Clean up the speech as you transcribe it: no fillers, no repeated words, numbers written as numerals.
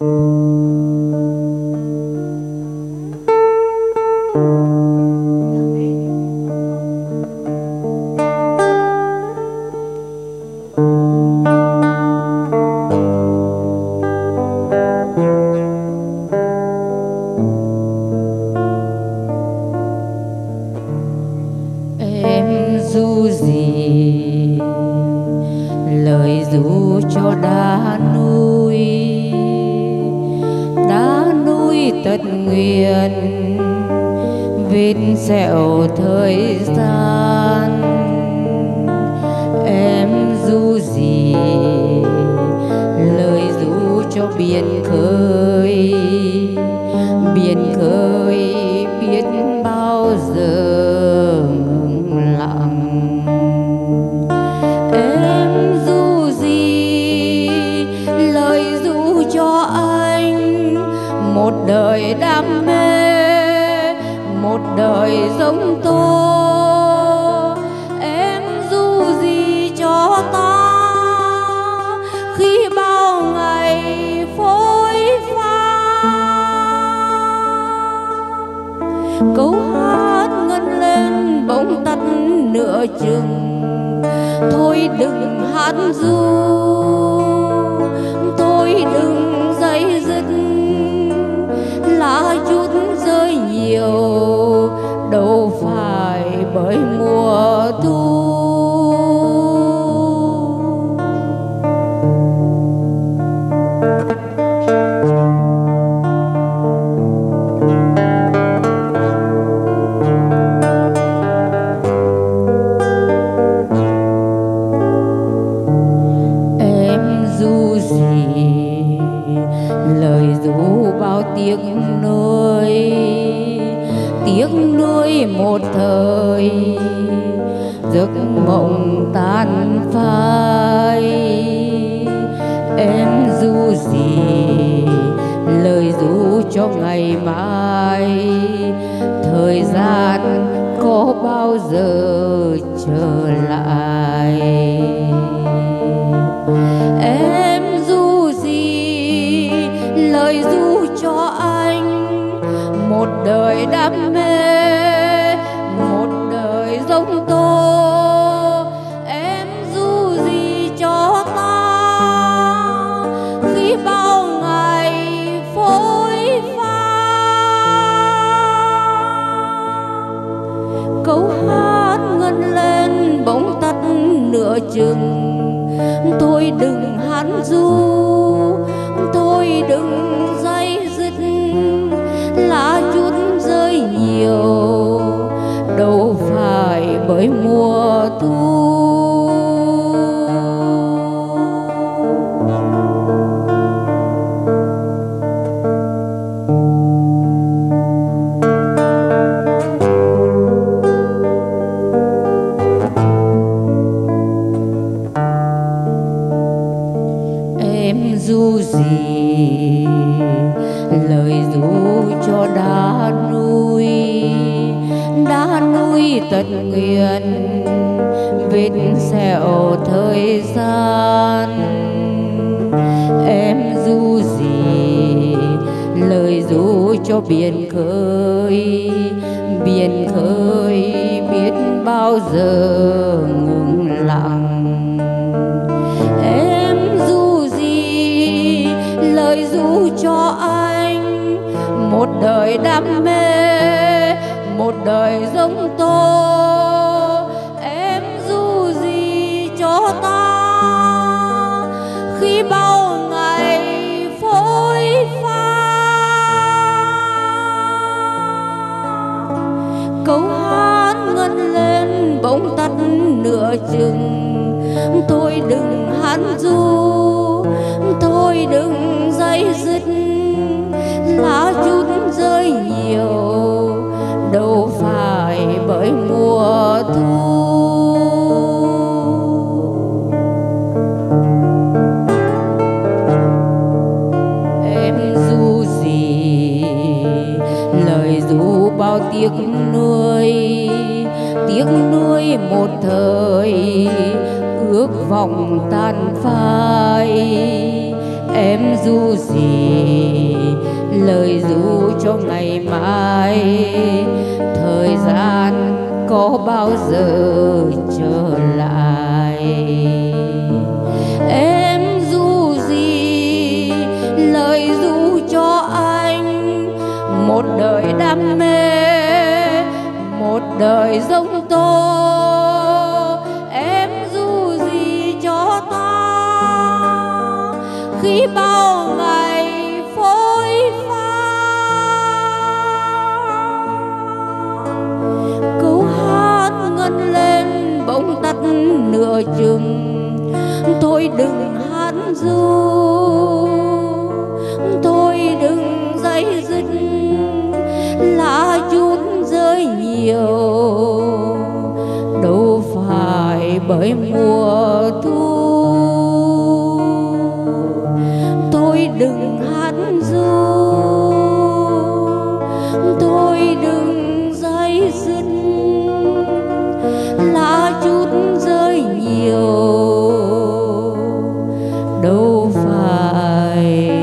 ru gì lời ru cho đá núi tật nguyền vết sẹo thời gian. Em ru gì lời ru cho biển khơi biết bao giờ ngừng lặng. Em ru gì lời ru cho anh một đời đam mê, một đời giống tố. Em ru gì cho ta khi bao ngày phôi pha. Câu hát ngân lên bỗng tắt nửa chừng. Thôi đừng hát ru, thôi đừng dây dứt, lá chút rơi nhiều đâu phải bởi mùa thu. Lời ru bao tiếc nuối một thời, giấc mộng tan phai. Em ru gì lời ru cho ngày mai, thời gian có bao giờ trở lại. Em ru gì lời ru cho anh một đời đam mê, một đời giống tố. Em ru gì cho ta khi bao ngày phôi pha. Câu hát ngân lên bỗng tắt nửa chừng. Thôi đừng hát ru, thôi đừng dây dứt, lá chút rơi nhiều đâu phải bởi mùa thu. Em ru gì lời ru cho đá núi tật nguyền vết sẹo thời gian. Em ru gì lời ru cho biển khơi biết bao giờ ngừng lặng. Em ru gì lời ru cho anh một đời đam mê, một đời giống tố. Em ru gì cho ta khi bao ngày phôi pha. Câu hát ngân lên bỗng tắt nửa chừng. Thôi đừng hát ru, thôi đừng dây dứt, lá chút rơi nhiều đâu phải bởi mùa thu. Em ru gì lời ru bao tiếc nuối một thời, ước vọng tan phai. Em ru gì lời ru cho ngày mai. Thời gian có bao giờ trở lại? Em ru gì lời ru cho anh, một đời đam mê, một đời giống tố. Em ru gì cho ta khi bao ngày phôi pha. Câu hát ngân lên bỗng tắt nửa chừng. Thôi đừng hát ru, thôi đừng dây dứt, lá chút rơi nhiều, đâu phải bởi mùa thu. Thôi đừng hát ru, thôi đừng dây dứt, lá chút rơi nhiều, đâu phải